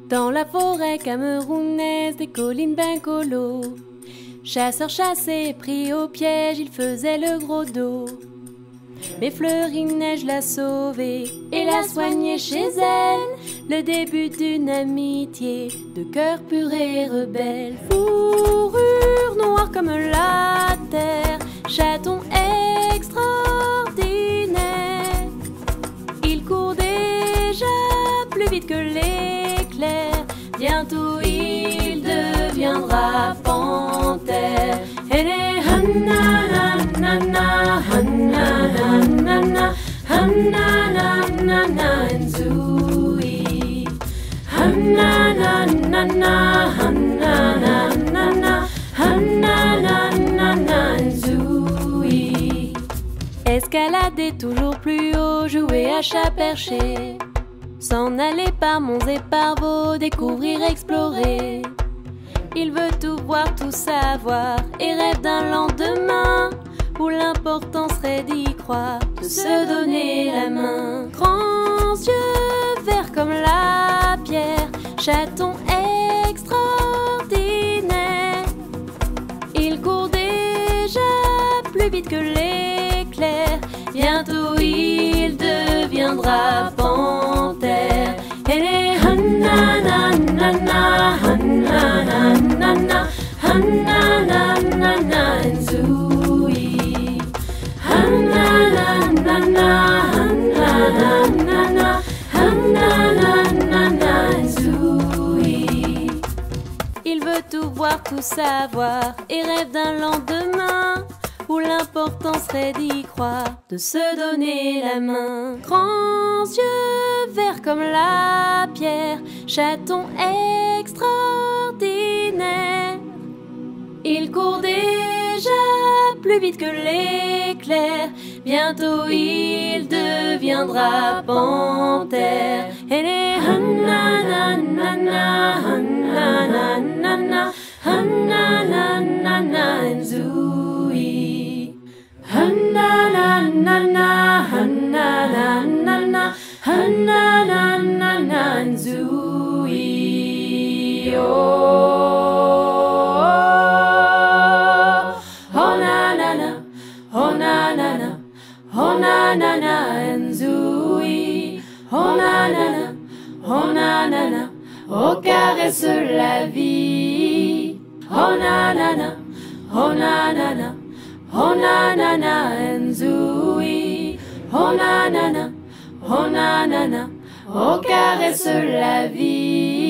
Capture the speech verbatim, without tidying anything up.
Dans la forêt camerounaise des collines ben colo, chasseur chassé, pris au piège, il faisait le gros dos. Mais Fleury-Neige l'a sauvée et l'a soignée chez elle. Le début d'une amitié de cœur pur et rebelle. Fourrure noire comme la terre, chaton extraordinaire. Il court déjà plus vite que l'éclair. Bientôt il deviendra panthère. Elle est Hanna-na-na-na, Hanna-na-na-na, Hanna-na-na-na, Nzui. Hanna-na-na-na, Hanna-na-na-na, Hanna-na-na-na, Nzui. Escalader toujours plus haut, jouer à chat perché. S'en aller par monts et par veaux, découvrir, explorer. Il veut tout voir, tout savoir et rêve d'un lendemain où l'important serait d'y croire, de se donner la main. Grands yeux verts comme la pierre, chaton extraordinaire. Il court déjà plus vite que l'éclair. Bientôt il deviendra panthère. Elle est Hanna-na-na-na, Hanna-na-na-na, Hanna-na-na-na, Nzui. Hanna-na-na-na, Hanna-na-na-na, Hanna-na-na-na, Nzui. Il veut tout voir, tout savoir et rêve d'un lendemain où l'important serait d'y croire, de se donner la main. Grands yeux verts comme la pierre, chaton extraordinaire. Il court déjà plus vite que l'éclair. Bientôt il deviendra panthère. Elle est Hanna-na-na-na, Hanna-na-na-na, Hanna-na-na-na, Nzui. Hanna-na-na-na, Hanna-na-na-na, Hanna-na-na-na, Nzui. Oh, oh na-na-na, oh na-na-na, oh na-na-na, Nzui. Oh na-na-na, oh na-na-na, oh caresse la vie. Oh na-na-na, oh na-na-na, oh na-na-na, Nzui. Oh na-na-na, oh na-na-na, oh caresse la vie.